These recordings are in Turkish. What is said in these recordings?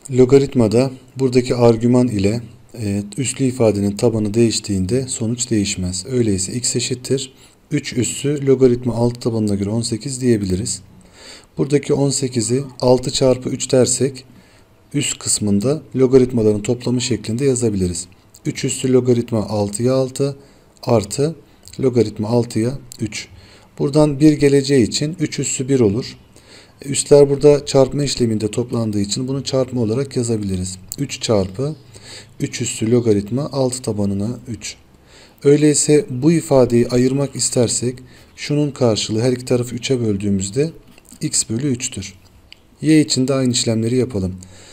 Logaritmada buradaki argüman ile üslü ifadenin tabanı değiştiğinde sonuç değişmez. Öyleyse x eşittir 3 üssü logaritma alt tabanına göre 18 diyebiliriz. Buradaki 18'i 6 çarpı 3 dersek üst kısmında logaritmaların toplamı şeklinde yazabiliriz. 3 üssü logaritma 6'ya 6 artı logaritma 6'ya 3. Buradan 1 geleceği için 3 üssü 1 olur. Üstler burada çarpma işleminde toplandığı için bunu çarpma olarak yazabiliriz. 3 çarpı 3 üssü logaritma 6 tabanına 3. Öyleyse bu ifadeyi ayırmak istersek şunun karşılığı her iki tarafı 3'e böldüğümüzde x bölü 3'tür. Y için de aynı işlemleri yapalım.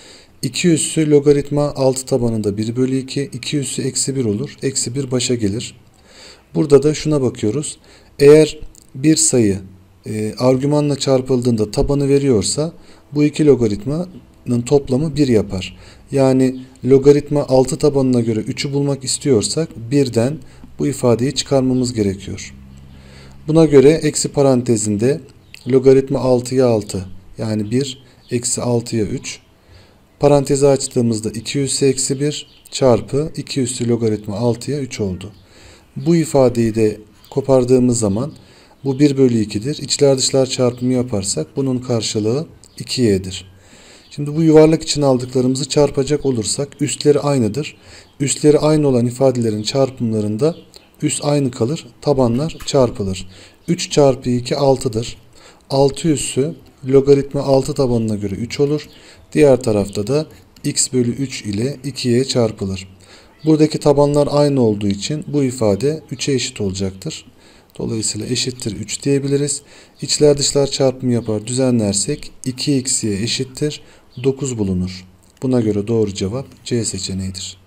2 üssü logaritma 6 tabanında 1 bölü 2. 2 üssü eksi 1 olur. Eksi 1 başa gelir. Burada da şuna bakıyoruz. Eğer bir sayı argümanla çarpıldığında tabanı veriyorsa bu iki logaritmanın toplamı 1 yapar. Yani logaritma 6 tabanına göre 3'ü bulmak istiyorsak 1'den bu ifadeyi çıkarmamız gerekiyor. Buna göre eksi parantezinde logaritma 6'ya 6 yani 1 eksi 6'ya 3 parantezi açtığımızda 2 üssü eksi 1 çarpı 2 üssü logaritma 6'ya 3 oldu. Bu ifadeyi de kopardığımız zaman bu 1 bölü 2'dir. İçler dışlar çarpımı yaparsak bunun karşılığı 2y'dir. Şimdi bu yuvarlak için aldıklarımızı çarpacak olursak üstleri aynıdır. Üstleri aynı olan ifadelerin çarpımlarında üst aynı kalır. Tabanlar çarpılır. 3 çarpı 2 6'dır. 6 üssü logaritma 6 tabanına göre 3 olur. Diğer tarafta da x bölü 3 ile 2y çarpılır. Buradaki tabanlar aynı olduğu için bu ifade 3'e eşit olacaktır. Dolayısıyla eşittir 3 diyebiliriz. İçler dışlar çarpımı yapar düzenlersek 2xy eşittir 9 bulunur. Buna göre doğru cevap C seçeneğidir.